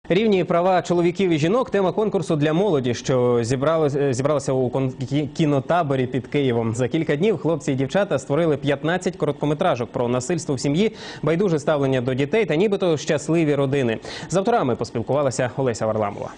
Рівні права чоловіків і жінок – тема конкурсу для молоді, що зібралася у кінотаборі під Києвом. За кілька днів хлопці і дівчата створили 15 короткометражок про насильство в сім'ї, байдуже ставлення до дітей та нібито щасливі родини. З авторами поспілкувалася Олеся Варламова.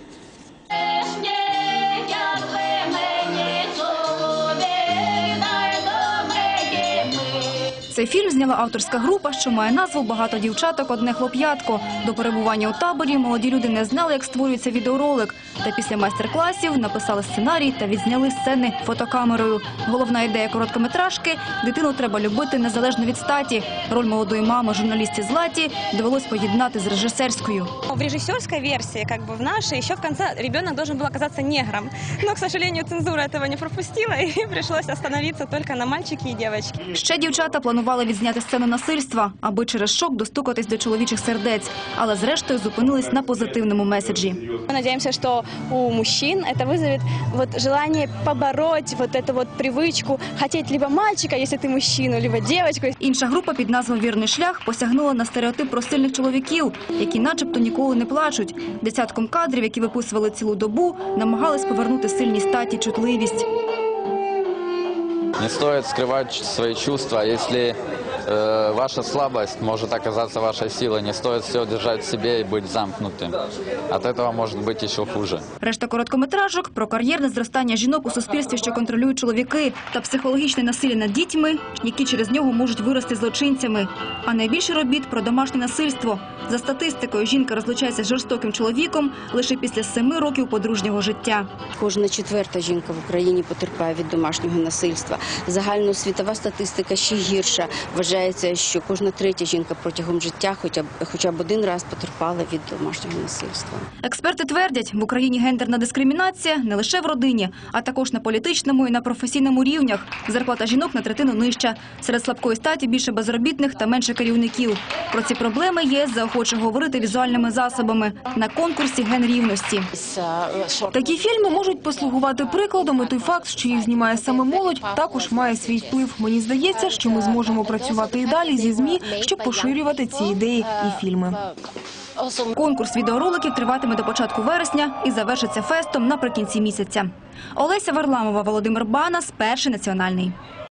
Цей фільм зняла авторська група, що має назву «Багато дівчаток, одне хлоп'ятко». До перебування у таборі молоді люди не знали, як створюється відеоролик. Та після майстер-класів написали сценарій та відзняли сцени фотокамерою. Головна ідея короткометражки – дитину треба любити незалежно від статі. Роль молодої мами журналістці Златі довелось поєднати з режисерською. В режиссерской версии, в нашей, еще в конце ребенок должен был оказаться негром. Но, к сожалению, цензура этого не пропустила, и пришлось остановиться только на мальчике и девочке. Ще дівчата планували відзняти сцену насильства, аби через шок достукатись до чоловічих сердець. Але зрештою зупинились на позитивному меседжі. Мы надеемся, что у мужчин это вызовет желание побороть эту привычку, хотеть либо мальчика, если ты мужчину, либо девочку. Інша група під назвою «Вірний шлях» посягнула на стереотип про сильних чоловіків, які начебто ніколи не плачуть. Десятком кадрів, які виписували цілу добу, намагались повернути сильній статі чутливість. Не стоит скрывать свои чувства. Если ваша слабость может оказаться вашей силой, не стоит все держать в себе и быть замкнутым. От этого может быть еще хуже. Решта короткометражок про кар'єрне зростання жінок у суспільстві, що контролюють чоловіки, та психологічне насилля над дітьми, які через нього можуть вирости злочинцями. А найбільше робіт про домашнє насильство. За статистикою, жінка розлучається з жорстоким чоловіком лише після 7 років подружнього життя. Кожна четверта жінка в Україні потерпає від домашнього насильства. Загальноосвітова статистика ще гірша. Вважається, що кожна третя жінка протягом життя хоча б один раз потерпала від домашнього насильства. Експерти твердять, в Україні гендерна дискримінація не лише в родині, а також на політичному і на професійному рівнях. Зарплата жінок на третину нижча. Серед слабкої статі більше безробітних та менше керівників. Про ці проблеми ЄС заохоче говорити візуальними засобами на конкурсі генрівності. Такі фільми можуть послугувати прикладом, і той факт, що їх знімає саме молодь, також має свій вплив. Мені здається, що ми зможемо працювати і далі зі ЗМІ, щоб поширювати ці ідеї і фільми. Конкурс відеороликів триватиме до початку вересня і завершиться фестом наприкінці місяця. Олеся Варламова, Володимир Банас, Перший національний.